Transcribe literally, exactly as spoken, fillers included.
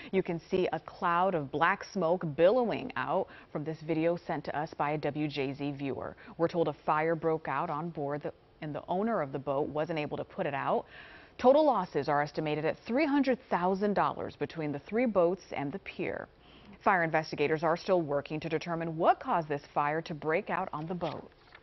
You can see a cloud of black smoke billowing out from this video sent to us by a W J Z viewer. We're told a fire broke out on board the, and the owner of the boat wasn't able to put it out. Total losses are estimated at three hundred thousand dollars between the three boats and the pier. Fire investigators are still working to determine what caused this fire to break out on the boat.